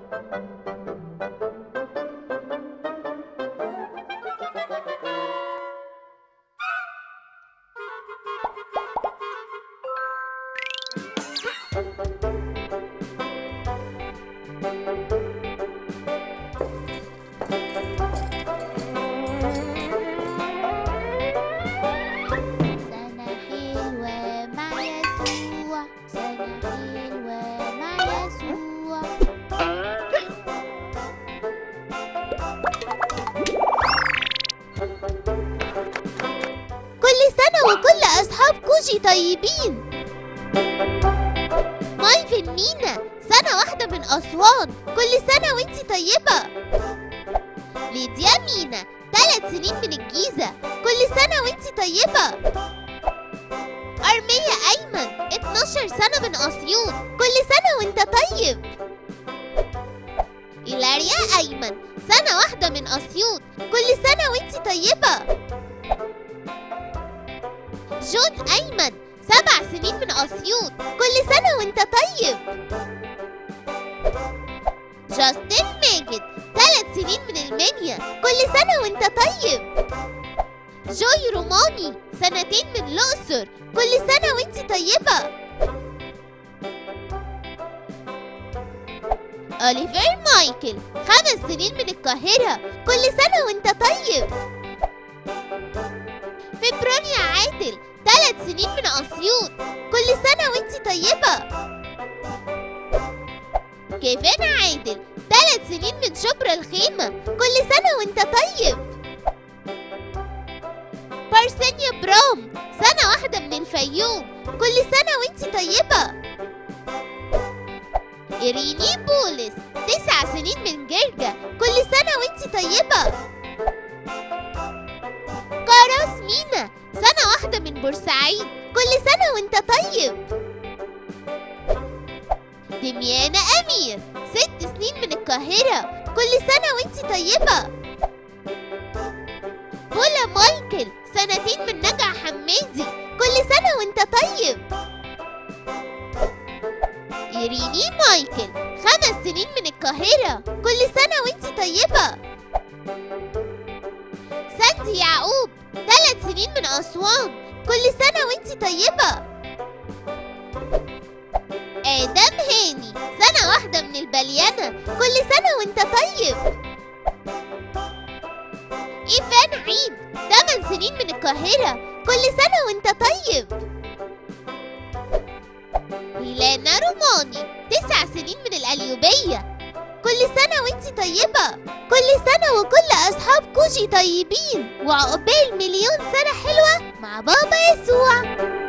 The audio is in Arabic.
وكل أصحاب كوجي طيبين. مايفن مينا، سنة واحدة من أسوان، كل سنة وانتي طيبة. ليديا مينا، 3 سنين من الجيزة، كل سنة وانتي طيبة. أرمية أيمن، 12 سنة من أسيوط، كل سنة وانت طيب. إيلاريا أيمن، سنة واحدة من أسيوط، كل سنة وانتي طيبة. جون أيمن، 7 سنين من أسيوط، كل سنة وانت طيب. جاستن ماجد، 3 سنين من المنيا، كل سنة وانت طيب. جوي روماني، 2 من الأقصر، كل سنة وانت طيبة. أوليفر مايكل، 5 سنين من القاهرة، كل سنة وانت طيب. فبرونيا عادل، 3 سنين من أسيوط، كل سنة وانت طيبة. كيفن عادل، 3 سنين من شبرا الخيمة، كل سنة وانت طيب. بارسينيا برام، سنة واحدة من الفيوم، كل سنة وانت طيبة. إيريني بولس، 9 سنين من جرجا، كل سنة وانت طيبة. كاراس مينا، سنة واحدة من بورسعيد، كل سنة وانت طيب. دميانة أمير، 6 سنين من القاهرة، كل سنة وانت طيبة. بولا مايكل، 2 من نجع حمادي، كل سنة وانت طيب. إيريني مايكل، 5 سنين من القاهرة، كل سنة وانت طيبة. ساندي يعقوب، 3 سنين من أسوان، كل سنة وانت طيبة. آدم هاني، سنة واحدة من البليانة، كل سنة وانت طيب. إيفان عيد، 8 سنين من القاهرة، كل سنة وانت طيب. هيلانا روماني، 9 سنين من القليوبية، كل سنة وانت طيبة. كل سنة وكل أصحاب كوجي طيبين، وعقبال مليون سنة حلوة مع بابا يسوع.